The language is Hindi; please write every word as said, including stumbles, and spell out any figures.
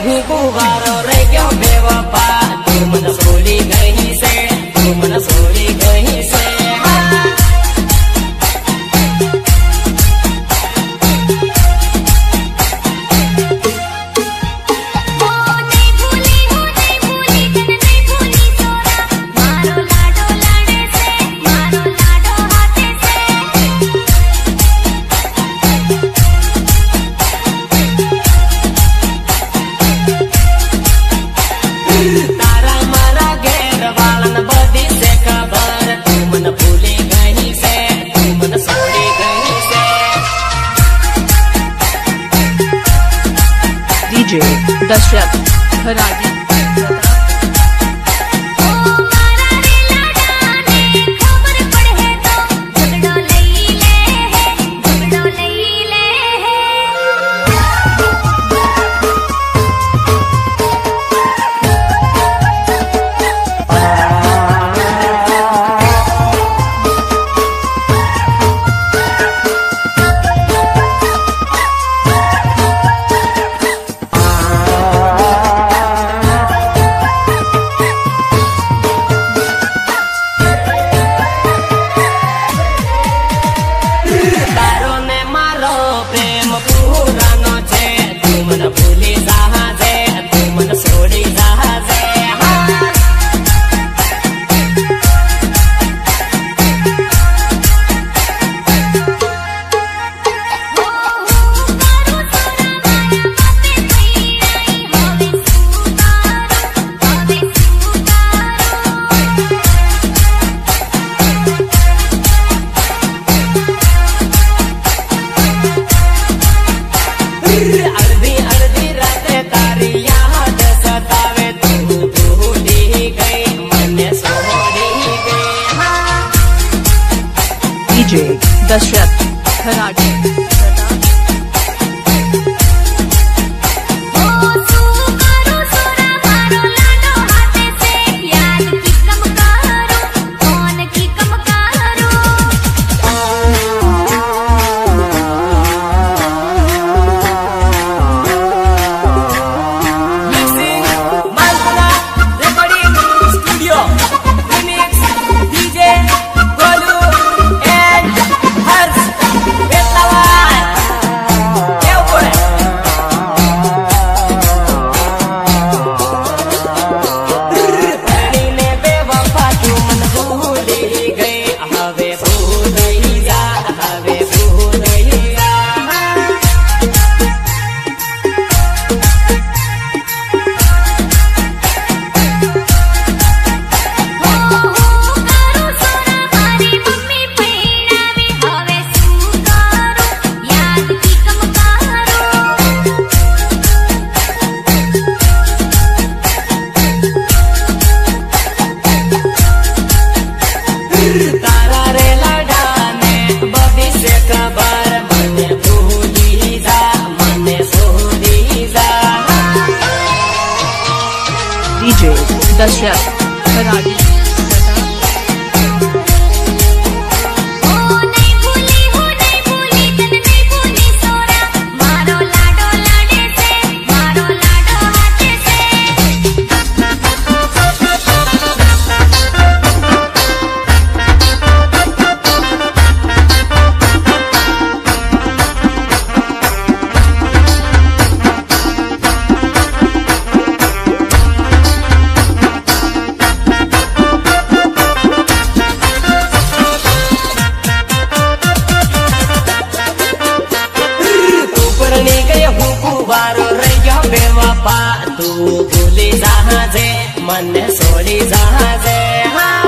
हुकुवारो रे क्यों बेवफा तू मन सोली गई से तू मन सोली गई से तारा मारा घेर वालन बदी से खबर तू मन भूली गई से तू मन सोली गई से डीजे दशरथ खराड़ी भूली जहाजे तू मन सोड़ी जहाजे अर्धी अर्धी रातें तारी याद सतावे तू भूली गई मन सोड़ी गई डीजे दशरथ खराड़ी तारा रे लड़ाने बदी से खबर मन भूली जा मन सोली जा डीजे दशरथ खराड़ी हुकुवारो रे क्यों बेवफा तू भूली जहाजे मन सोड़ी जहाजे हाँ